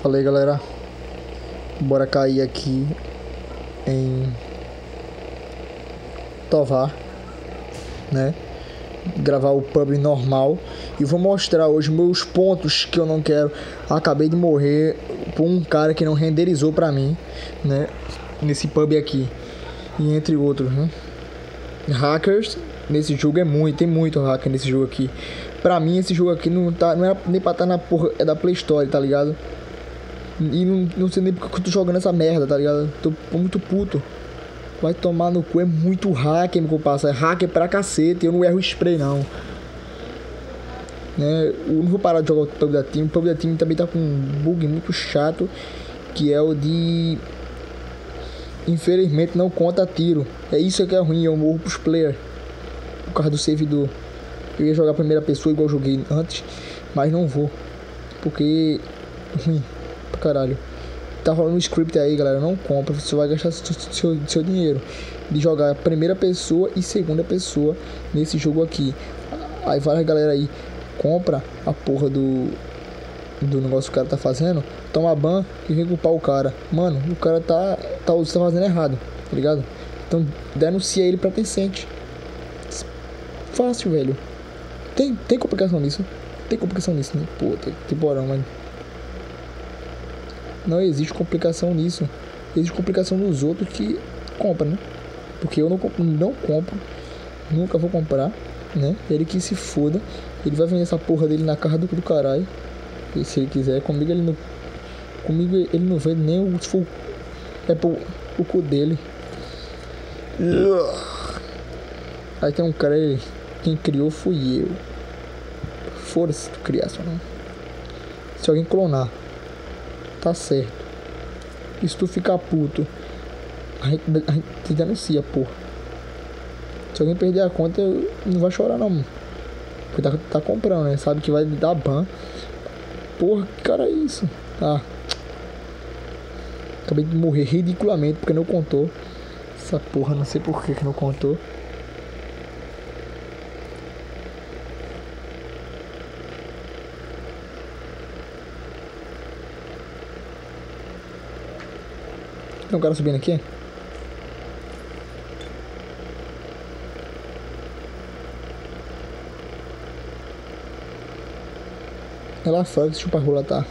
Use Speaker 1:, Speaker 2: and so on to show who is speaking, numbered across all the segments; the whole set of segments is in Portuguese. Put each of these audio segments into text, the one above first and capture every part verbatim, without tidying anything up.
Speaker 1: Falei, galera, bora cair aqui em Tovar, né? Gravar o pub normal e vou mostrar hoje meus pontos que eu não quero. Acabei de morrer por um cara que não renderizou pra mim, né? Nesse pub aqui e entre outros, né? Hackers nesse jogo é muito, tem muito hacker nesse jogo aqui. Pra mim esse jogo aqui não tá, não é nem pra estar tá na porra, é da Play Store, tá ligado? E não, não sei nem porque eu tô jogando essa merda, tá ligado? Tô muito puto. Vai tomar no cu, é muito hacker, meu comparsa. É hacker pra cacete, eu não erro spray não. Né? Eu não vou parar de jogar o pub da Team. O pub da Team também tá com um bug muito chato, que é o de... Infelizmente não conta tiro. É isso que é ruim, eu morro pros players por causa do servidor. Eu ia jogar a primeira pessoa igual eu joguei antes, mas não vou, porque ruim pra caralho. Tá rolando um script aí, galera, não compra. Você vai gastar seu, seu, seu dinheiro de jogar a primeira pessoa e segunda pessoa nesse jogo aqui. Aí várias galera aí compra a porra do do negócio que o cara tá fazendo, toma ban e vem culpar o cara. Mano, o cara tá tá, tá fazendo errado, tá ligado? Então denuncia ele pra Tencent. Fácil, velho. Tem, tem complicação nisso? Tem complicação nisso, né? Pô, tem, tem porão, mano. Não existe complicação nisso. Existe complicação nos outros que compram, né? Porque eu não, não compro. Nunca vou comprar, né? Ele que se foda. Ele vai vender essa porra dele na cara do, do caralho. E se ele quiser. Comigo ele não... Comigo ele não vende nem o... Se for, é pro, o cu dele. Aí tem um cara aí. Quem criou fui eu. Foda-se tu criação, não. Se alguém clonar, tá certo. E se tu ficar puto, a gente, a gente te denuncia, porra. Se alguém perder a conta, não vai chorar não. Porque tá, tá comprando, né? Sabe que vai dar ban. Porra, que cara é isso? Ah. Acabei de morrer ridiculamente porque não contou. Essa porra, não sei por que que não contou. Tem um cara subindo aqui. É lá fora que esse chupa-rola tá.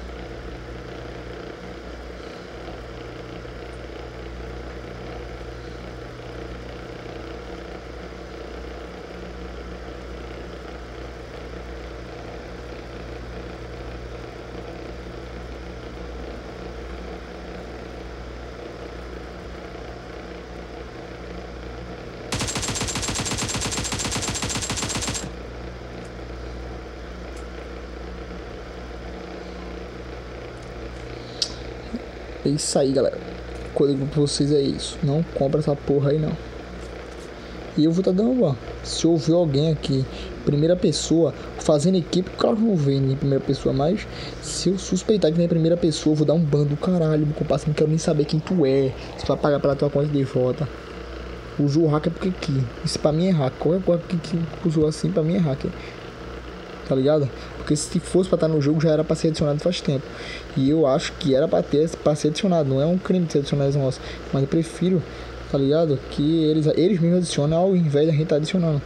Speaker 1: É isso aí, galera. O código pra vocês é isso. Não compra essa porra aí, não. E eu vou estar tá dando ban. Se ouvir alguém aqui, primeira pessoa, fazendo equipe, claro que eu vou ver em primeira pessoa, mas se eu suspeitar que nem primeira pessoa, eu vou dar um ban do caralho. Meu comparsa, não quero nem saber quem tu é. Você vai pagar pela tua conta de volta. Usou o hacker porque aqui. Isso pra mim é hacker. Qualquer coisa que, que usou assim, pra mim é hacker. Tá ligado? Porque se fosse pra estar no jogo já era pra ser adicionado faz tempo. E eu acho que era pra ter pra ser adicionado. Não é um crime de ser adicionado esse negócio. Mas eu prefiro, tá ligado? Que eles, eles mesmos adicionam ao invés da gente tá adicionando.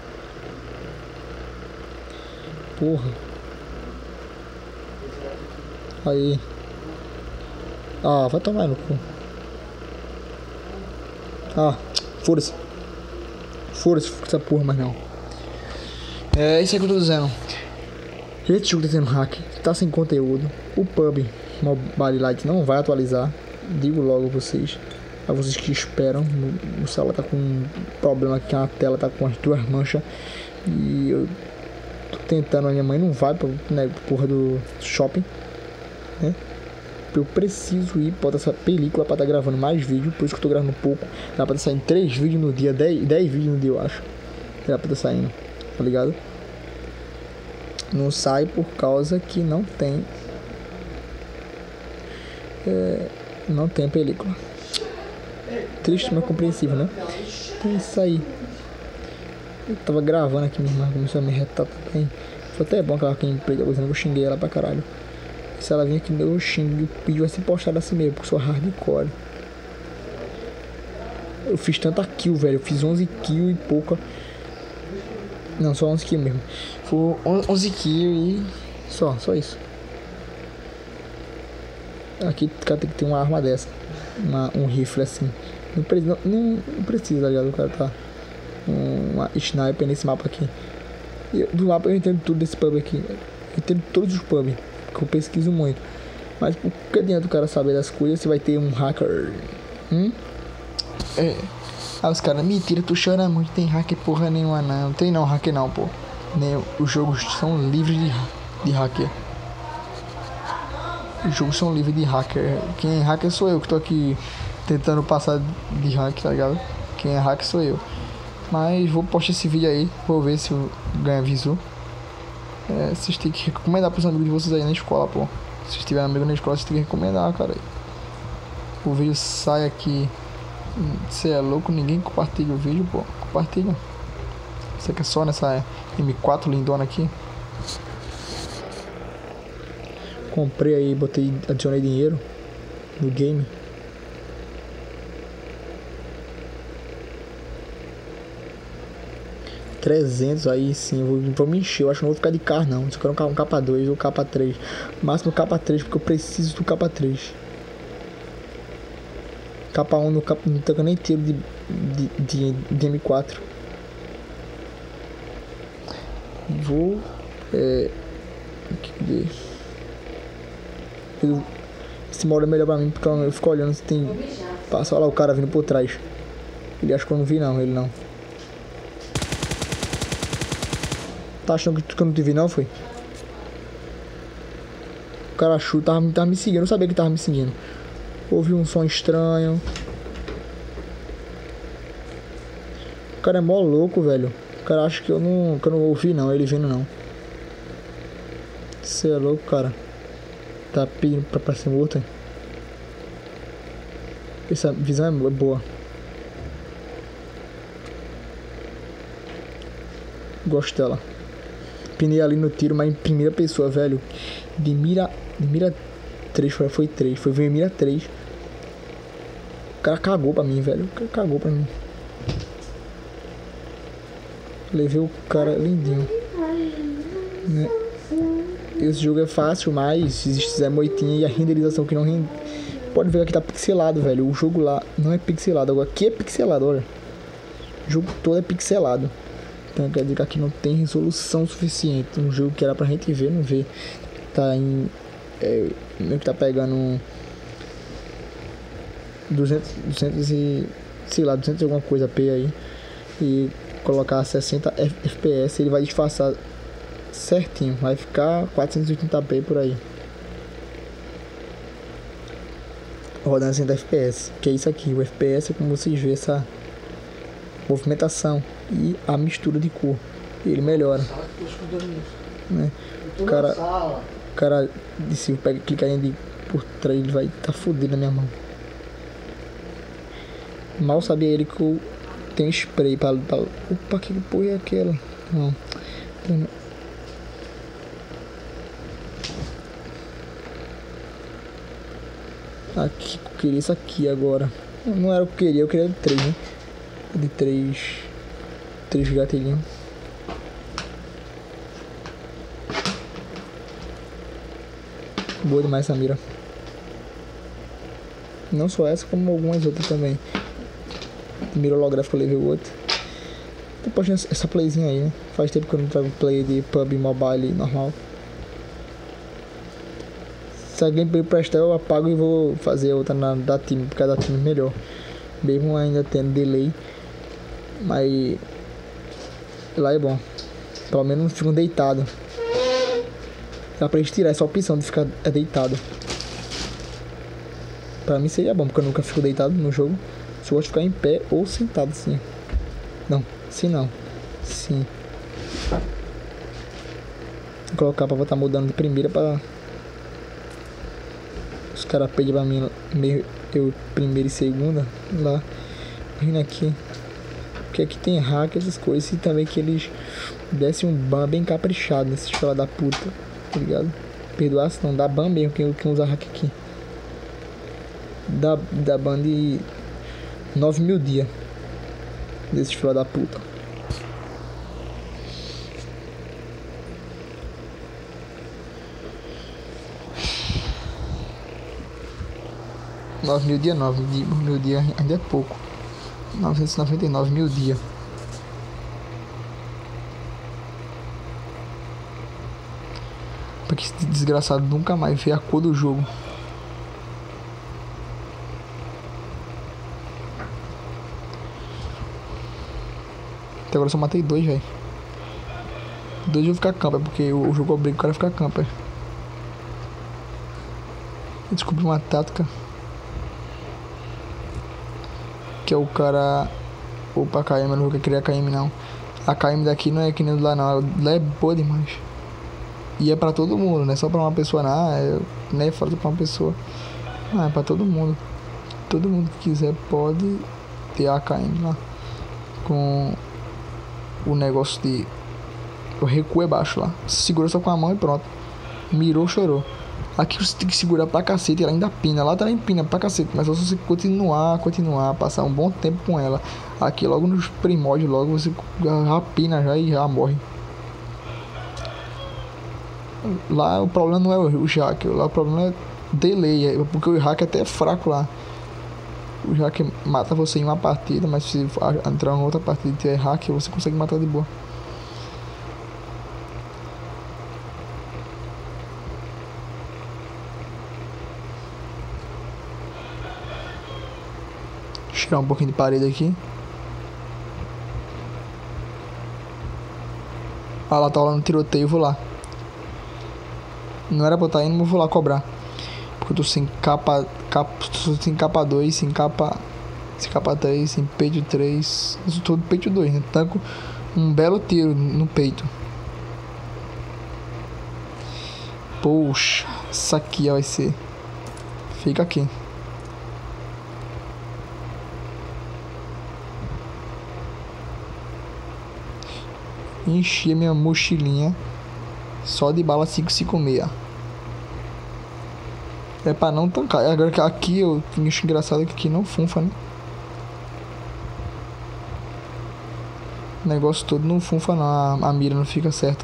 Speaker 1: Porra. Aí. Ah, vai tomar no cu. Ah, foda-se. Foda-se essa porra, mas não. É isso aí que eu tô dizendo. Esse jogo tá tendo hack, tá sem conteúdo. O pub Mobile Lite não vai atualizar. Digo logo a vocês. A vocês que esperam. O celular tá com um problema aqui na tela, tá com as duas manchas. E eu tô tentando, a minha mãe não vai pra, né, porra do shopping, né? Eu preciso ir pra essa película pra tá gravando mais vídeo. Por isso que eu tô gravando pouco. Dá pra tá saindo três vídeos no dia, dez vídeos no dia, eu acho. Dá pra tá saindo, tá ligado? Não sai por causa que não tem é, não tem película. Triste, mas compreensível, né? Então é isso aí. Eu tava gravando aqui, minha irmã começou a me retar também. Foi até bom aquela gameplay da coisa, eu xinguei ela pra caralho. Se ela vir aqui no meu xingue, o vídeo vai ser postado assim mesmo, porque eu sou hardcore. Eu fiz tanta kill, velho. Eu fiz onze kills e pouca. Não, só onze kills mesmo. Foi onze kills e só, só isso. Aqui o cara tem que ter uma arma dessa. Uma, um rifle assim. Não, não, não, não precisa, tá ligado? O cara tá. Uma sniper nesse mapa aqui. E do mapa eu entendo tudo desse pub aqui. Eu entendo todos os pubs. Porque eu pesquiso muito. Mas por que adianta o cara saber das coisas se vai ter um hacker? Hum? É. Ah, os caras, mentira, tu chora muito, tem hacker porra nenhuma não. Não tem não, hacker não, pô. Nem, os jogos são livres de, de hacker. Os jogos são livres de hacker. Quem é hacker sou eu que tô aqui tentando passar de rank, tá ligado? Quem é hacker sou eu. Mas vou postar esse vídeo aí, vou ver se eu ganho visu. É, vocês têm que recomendar pros amigos de vocês aí na escola, pô. Se vocês tiverem amigo na escola, vocês têm que recomendar, cara. O vídeo sai aqui. Você é louco, ninguém compartilha o vídeo, pô. Compartilha. Isso aqui é só nessa M quatro lindona aqui. Comprei aí, botei, adicionei dinheiro no game. trezentos aí sim, vou, vou me encher. Eu acho que não vou ficar de carro não. Só quero um capa dois ou capa três. Máximo capa três, porque eu preciso do capa três. Capa um no capa, não toca nem tiro de, de, de, de M quatro. Vou. É. Eu, esse modo é melhor pra mim porque eu fico olhando se tem. Passa lá o cara vindo por trás. Ele acha que eu não vi não, ele não. Tá achando que eu não te vi não, foi? O cara achou, tava, tava me seguindo, eu não sabia que tava me seguindo. Ouvi um som estranho. O cara é mó louco, velho. O cara acha que eu não, que eu não ouvi não, ele vindo não. Você é louco, cara. Tá pedindo pra, pra ser morto, hein? Essa visão é boa. Gosto dela. Pinei ali no tiro, mas em primeira pessoa, velho. De mira. De mira três, foi, foi três. Foi ver mira três. O cara cagou pra mim, velho. O cara cagou pra mim. Levei o cara lindinho. Né? Esse jogo é fácil, mas existe Zé Moitinha e a renderização que não rende. Pode ver que tá pixelado, velho. O jogo lá não é pixelado. Agora aqui é pixelado, olha. O jogo todo é pixelado. Então quer dizer que aqui não tem resolução suficiente. Um jogo que era pra gente ver, não vê. Tá em. É, meio que tá pegando. duzentos, duzentos e. Sei lá, duzentos e alguma coisa P aí. E colocar sessenta F P S, ele vai disfarçar certinho. Vai ficar quatrocentos e oitenta P por aí. Rodando sessenta F P S. Que é isso aqui. O F P S é como vocês veem essa movimentação e a mistura de cor. Ele melhora. Né? O cara, o cara, se eu pego, clicar em por trás, ele vai tá fodido na minha mão. Mal sabia ele que eu tenho spray para. pra opa, que porra é aquela? Não. Aqui, eu queria isso aqui agora. Não era o que eu queria, eu queria de três, né? De três. Três gatilhinhos. Boa demais essa mira. Não só essa, como algumas outras também. Mira holográfica level oito. Tô postando essa playzinha aí, né? Faz tempo que eu não trago play de pub mobile normal. Se a gameplay prestar, eu apago e vou fazer outra na da time, porque a da time é melhor. Mesmo ainda tendo delay. Mas lá é bom. Pelo menos não ficam deitados. Dá pra gente tirar essa opção de ficar deitado. Pra mim seria bom, porque eu nunca fico deitado no jogo. Só gosto de ficar em pé ou sentado assim. Não, assim não. Sim. Vou colocar pra estar mudando de primeira pra os caras pedem pra mim meio eu primeira e segunda. Lá. Vindo aqui. Porque aqui tem hack, essas coisas. E também que eles dessem um ban bem caprichado nesses filha da puta. Tá ligado? perdoasse não, dá ban mesmo quem, quem usa hack aqui. Dá, dá ban de nove mil dias. Desses filha da puta. nove mil dias, nove mil dias ainda é pouco. novecentos e noventa e nove mil dias. Porque esse desgraçado nunca mais vê a cor do jogo. Até agora eu só matei dois, velho. Dois eu vou ficar camper, porque o jogo obriga o cara a ficar camper. Eu descobri uma tática. Que é o cara... Opa, K M, eu não vou criar K M não. A K M daqui não é que nem do lá não. Lá é boa demais. E é pra todo mundo, não é só pra uma pessoa não. É, não é fora pra uma pessoa. Não, é pra todo mundo. Todo mundo que quiser pode ter a K M lá. Com o negócio de... O recuo é baixo lá. Segura só com a mão e pronto. Mirou, chorou. Aqui você tem que segurar pra cacete, ela ainda pina. Lá também pina pra cacete, mas só se você continuar, continuar, passar um bom tempo com ela. Aqui logo nos primórdios, logo você já pina já e já morre. Lá o problema não é o hack, lá o problema é delay, porque o hack até é fraco lá. O hack mata você em uma partida, mas se entrar em outra partida e tiver hack, você consegue matar de boa. Tirar um pouquinho de parede aqui. Ah, lá tá rolando tiroteio, eu vou lá. Não era pra eu estar indo, mas vou lá cobrar. Porque eu tô sem capa, capa tô sem capa dois, sem capa, sem capa três, sem peito três. Eu tô de peito dois, né? Tanco um belo tiro no peito. Poxa, isso aqui ó, vai ser. Fica aqui. Enchi a minha mochilinha só de bala cinco cinco seis. É pra não tancar. Agora que aqui eu acho engraçado que aqui não funfa, né? O negócio todo não funfa não. A, a mira não fica certa.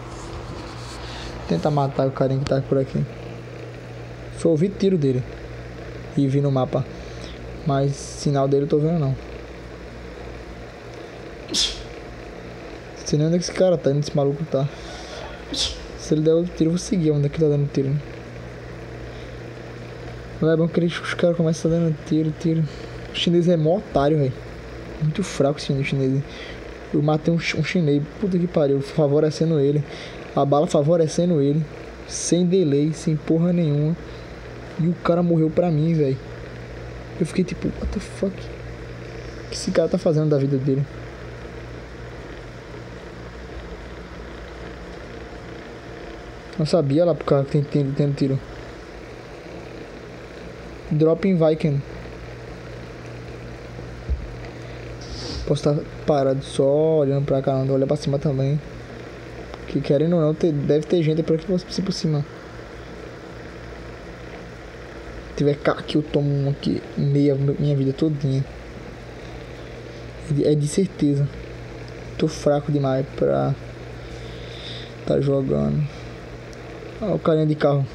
Speaker 1: Tenta matar o carinha que tá por aqui. Só ouvi tiro dele e vi no mapa, mas sinal dele eu tô vendo não. Não sei nem onde é que esse cara tá, onde esse maluco tá. Se ele der outro tiro, eu vou seguir onde é que tá dando tiro, né? Não é bom que os caras começam a dando tiro, tiro. O chinês é mó otário, velho. Muito fraco esse chinês. Eu matei um, um chinês, puta que pariu, favorecendo ele. A bala favorecendo ele. Sem delay, sem porra nenhuma. E o cara morreu pra mim, velho. Eu fiquei tipo, what the fuck? O que esse cara tá fazendo da vida dele? Não sabia lá pro cara que tem tendo tiro. Drop in Viking. Posso estar parado só olhando pra cá, não olhar pra cima também. Que querendo ou não, ter, deve ter gente por aqui que você por cima. Se tiver cá aqui, eu tomo um aqui meia minha vida todinha. É de certeza. Tô fraco demais pra tá jogando. Olha o carinha de carro.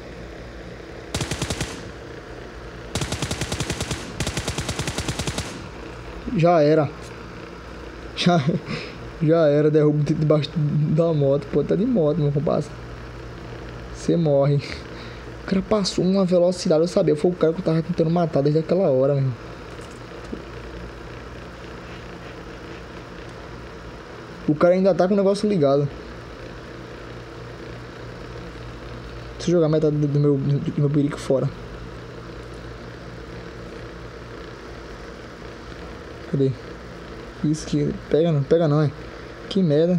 Speaker 1: Já era. Já, já era. Derrubo debaixo da moto. Pô, tá de moto, meu compadre. Você morre. O cara passou uma velocidade. Eu sabia. Foi o cara que eu tava tentando matar desde aquela hora, meu. O cara ainda tá com o negócio ligado. Deixa eu jogar metade do meu, do meu perigo fora. Cadê? Isso que... Pega não, pega não, é. Que merda.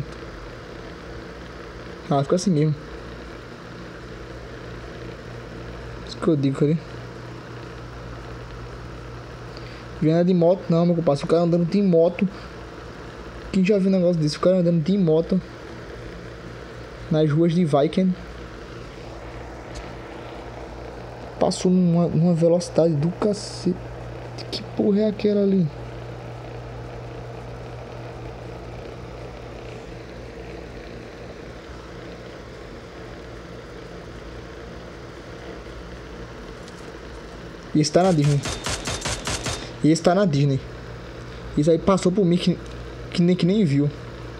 Speaker 1: Ah, fica assim mesmo. Isso que eu digo, cadê? Vindo de moto não, meu compadre. Se o cara andando de moto... Quem já viu um negócio desse? O cara andando de moto nas ruas de Viking. passou numa, numa velocidade do cacete. Que porra é aquela ali? E está na Disney. E está na Disney. Isso aí passou por mim que, que, nem, que nem viu.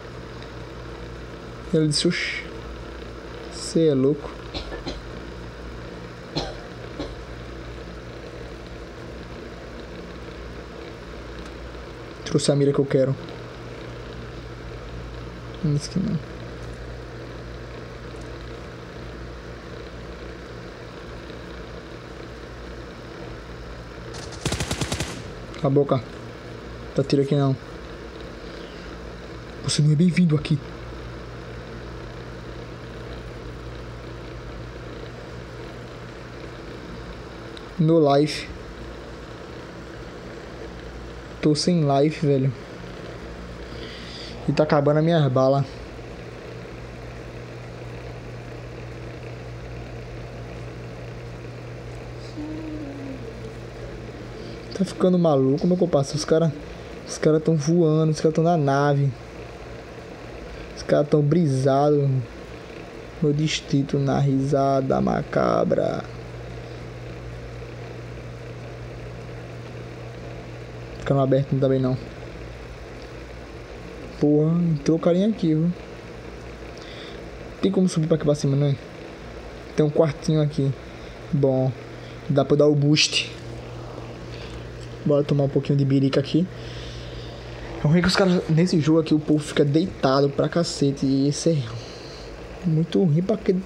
Speaker 1: Ele disse, oxi, você é louco. Trouxe a mira que eu quero. Não disse que não. Cala a boca. Tá tiro aqui não. Você não é bem-vindo aqui. No life. Tô sem life, velho. E tá acabando a minha bala. Tá ficando maluco, meu compadre. Os caras Os caras tão voando, os caras tão na nave. Os caras tão brisados no distrito, na risada macabra. Ficando aberto também não. Porra, entrou o carinha aqui, viu? Tem como subir pra aqui pra cima, né? Tem um quartinho aqui. Bom, dá pra dar o boost. Bora tomar um pouquinho de birica aqui. É ruim que os caras, nesse jogo aqui, o povo fica deitado pra cacete. E isso é muito ruim pra que...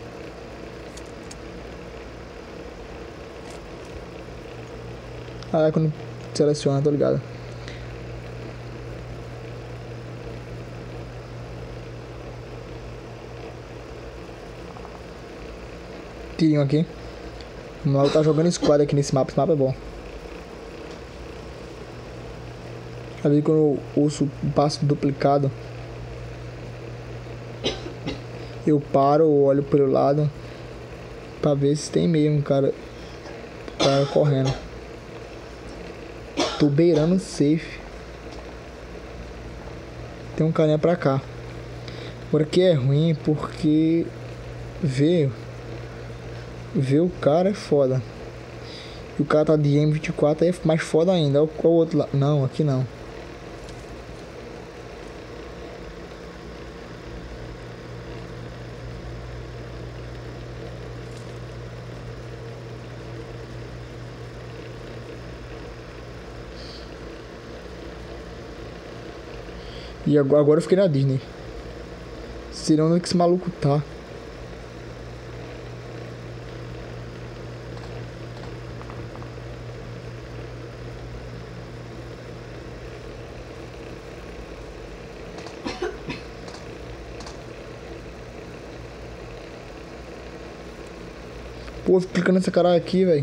Speaker 1: Ah, é quando seleciona, tô ligado. Tirinho aqui. O maluco tá jogando squad aqui nesse mapa. Esse mapa é bom. Ali quando eu ouço o passo duplicado, eu paro, olho pelo lado pra ver se tem mesmo cara, cara correndo. Tô beirando safe. Tem um carinha pra cá. Agora que é ruim porque ver ver o cara é foda. E o cara tá de M vinte e quatro aí é mais foda ainda. Qual o outro lá? Não, aqui não. E agora, agora eu fiquei na Disney. Será onde é que esse maluco tá? Pô, fico clicando nessa caralho aqui, velho.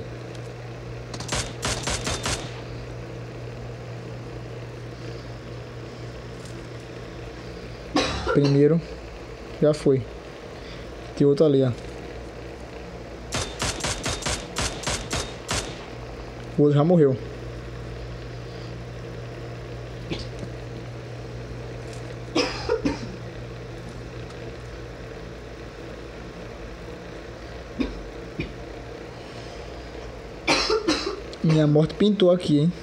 Speaker 1: Primeiro. Já foi. Tem outro ali, ó. O outro já morreu. Minha morte pintou aqui, hein?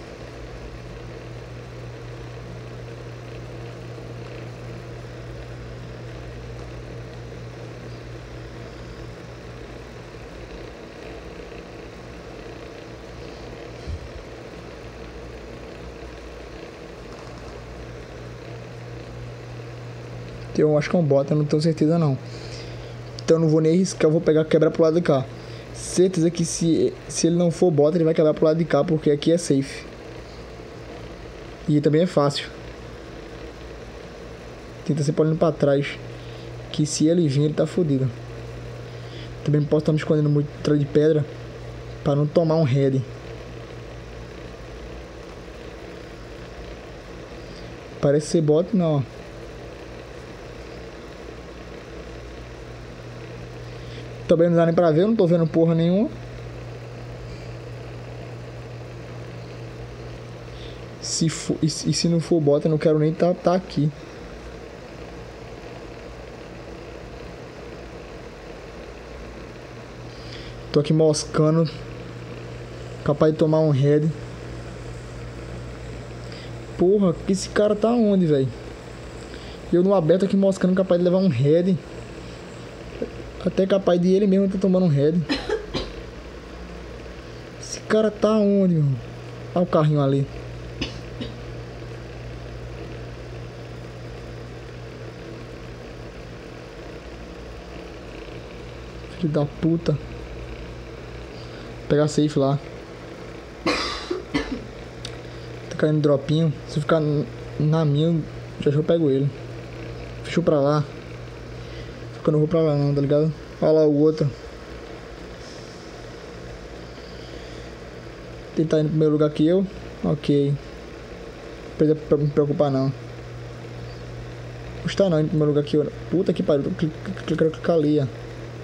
Speaker 1: Eu acho que é um bot, eu não tenho certeza não. Então eu não vou nem arriscar, eu vou pegar quebrar pro lado de cá. Certeza que se, se ele não for bot, ele vai quebrar pro lado de cá, porque aqui é safe. E também é fácil. Tenta sempre olhando pra trás, que se ele vir, ele tá fodido. Também posso estar me escondendo muito atrás de pedra, pra não tomar um head. Parece ser bot, não, ó. Também não dá nem pra ver, eu não tô vendo porra nenhuma. Se for, e, se- e se não for bota, eu não quero nem tá, tá aqui. Tô aqui moscando. Capaz de tomar um head. Porra, esse cara tá onde, velho? Eu no aberto aqui moscando, capaz de levar um head. Até capaz de ele mesmo tá tomando um head. Esse cara tá onde, meu? Olha o carrinho ali. Filho da puta. Vou pegar safe lá. Tá caindo dropinho. Se eu ficar na minha, já já eu pego ele. Fechou pra lá. Só que eu não vou pra lá não, tá ligado? Olha lá o outro. Ele tá indo pro meu lugar que eu. Ok. Não precisa pra me preocupar não. Não está não indo pro meu lugar que eu. Puta que pariu. Eu quero clicar ali, ó.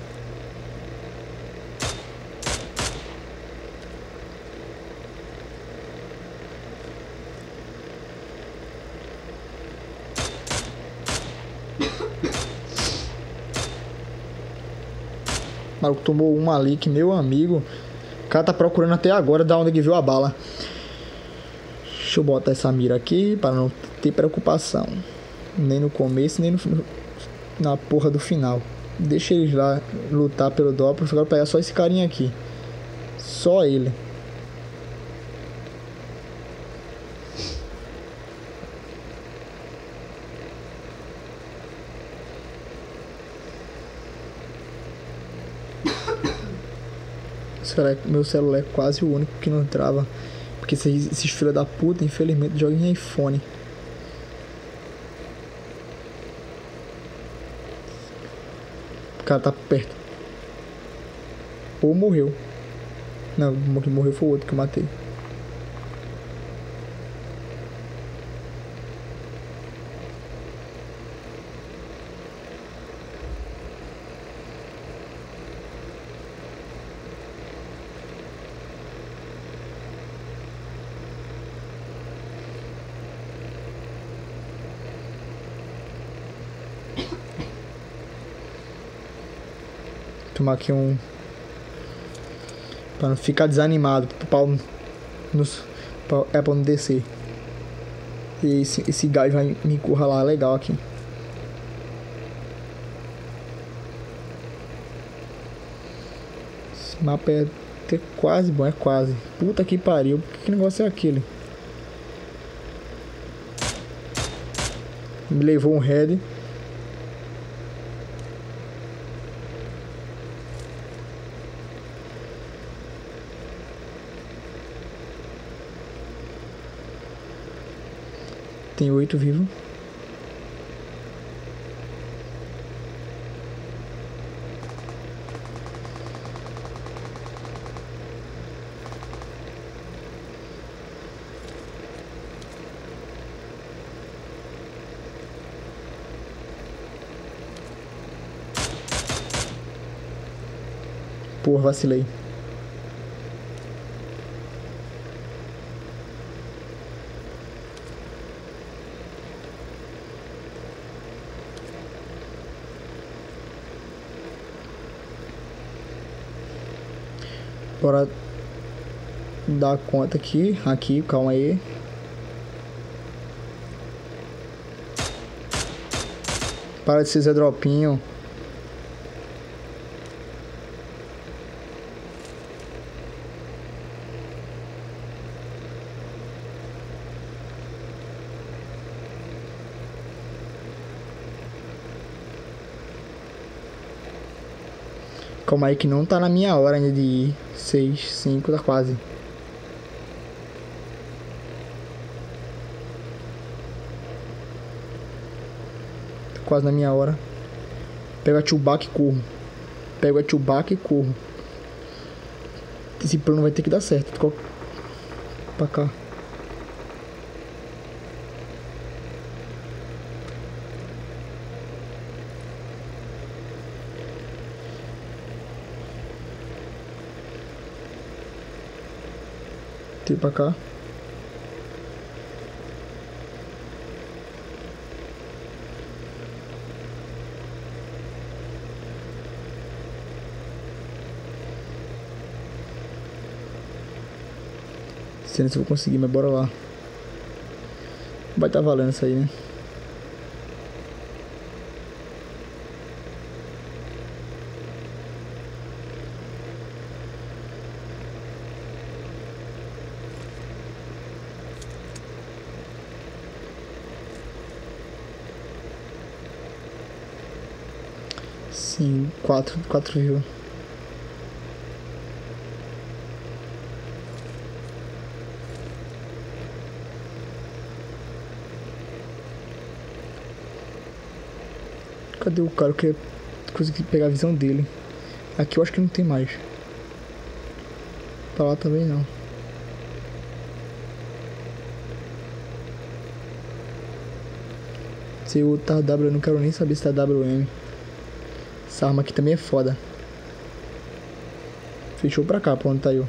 Speaker 1: O maluco tomou uma ali que, meu amigo. O cara tá procurando até agora da onde ele viu a bala. Deixa eu botar essa mira aqui para não ter preocupação. Nem no começo, nem no, na porra do final. Deixa eles lá lutar pelo Doppler. Eu quero pegar só esse carinha aqui. Só ele. Meu celular é quase o único que não trava. Porque esses, esses filhos da puta, infelizmente, jogam em iPhone. O cara tá perto. Ou morreu. Não, o que morreu foi o outro que eu matei. Tomar aqui um... Pra não ficar desanimado. Pro pau... Nos... Pra Apple não descer. E esse, esse gás vai me encurralar legal aqui. Esse mapa é até quase bom, é quase. Puta que pariu. Que negócio é aquele? Me levou um head. Tem oito vivos. Porra, vacilei. Bora dar conta aqui. Aqui, calma aí. Para de ser Zé Dropinho. Calma aí que não tá na minha hora ainda de ir. seis, cinco, tá quase. Tá quase na minha hora. Pega a Chewbacca e corro. Pego a Chewbacca e corro. Esse plano vai ter que dar certo. Tô pra cá. Tem pra cá. sei se eu vou conseguir, mas bora lá. Vai tá valendo isso aí, né? Sim, quatro, quatro viu. Cadê o cara? Eu queria conseguir pegar a visão dele. Aqui eu acho que não tem mais. Pra lá também não. Se o outro tá W, eu não quero nem saber se tá W M. Essa arma aqui também é foda. Fechou pra cá, pra onde tá eu.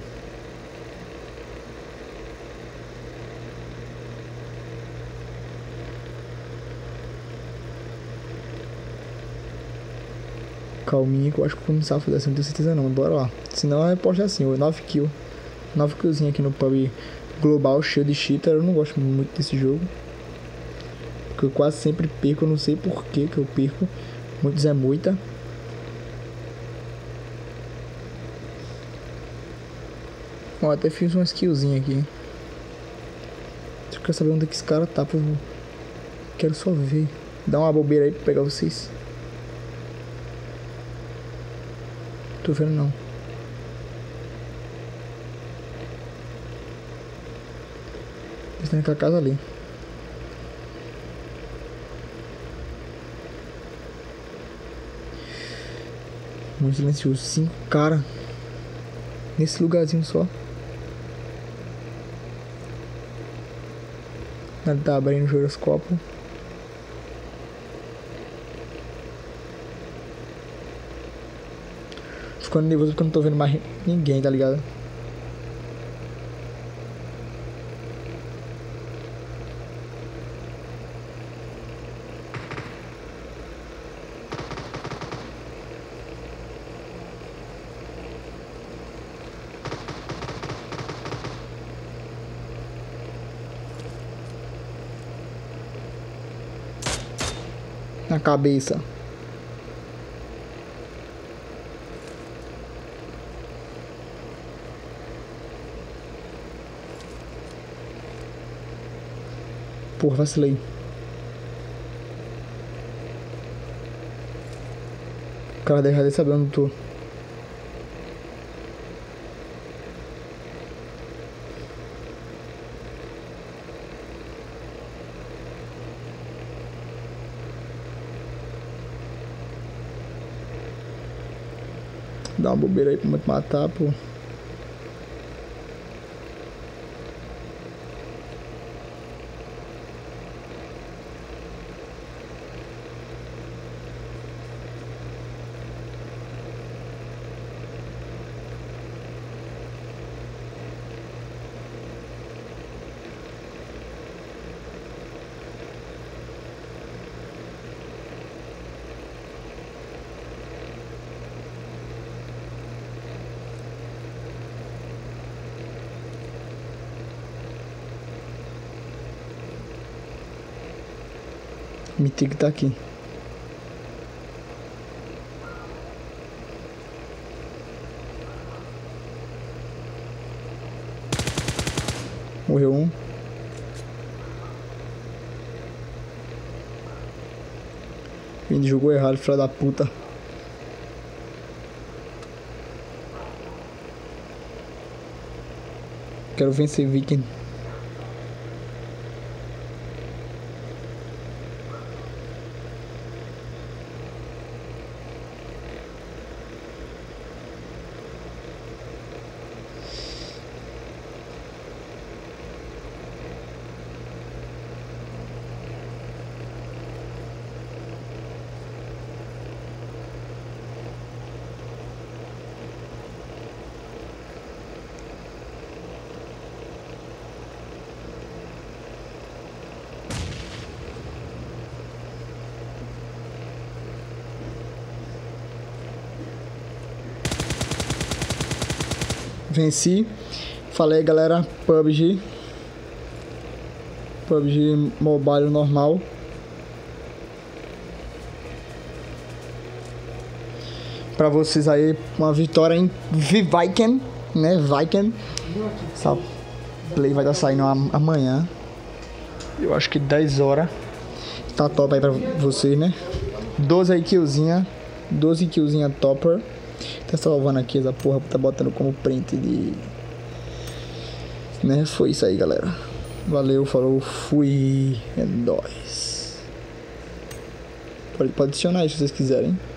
Speaker 1: Calminho, que eu acho que eu não safo dessa, não tenho certeza não, mas bora lá. Senão a resposta é assim, nove kills. nove killzinho aqui no pub global, cheio de cheater. Eu não gosto muito desse jogo. Porque eu quase sempre perco, eu não sei por que que eu perco. Muitos é muita. Ó, até fiz uma skillzinha aqui. Se eu quero saber onde é que esse cara tá, pô. Quero só ver. Dá uma bobeira aí pra pegar vocês. Tô vendo não. Está naquela casa ali. Muito silencioso. Cinco cara. Nesse lugarzinho só. Nada tá abrindo o giroscópio. Ficando nervoso porque eu não tô vendo mais ninguém, tá ligado? Na cabeça. Porra, vacilei. O cara deve saber onde eu tô. Dá uma bobeira aí pra me matar, pô. Me tem que tá aqui. Morreu um. Ele jogou errado, filho da puta. Quero vencer Viking. Venci. Falei, galera, P U B G. P U B G Mobile normal. Pra vocês aí, uma vitória em Viken, né? Viken. Essa play vai estar saindo amanhã. Eu acho que dez horas. Tá top aí pra vocês, né? doze aí killzinha. doze killzinha topper. Tá salvando aqui essa porra, tá botando como print de... Né? Foi isso aí, galera. Valeu, falou, fui. É nóis. Pode, pode adicionar aí se vocês quiserem.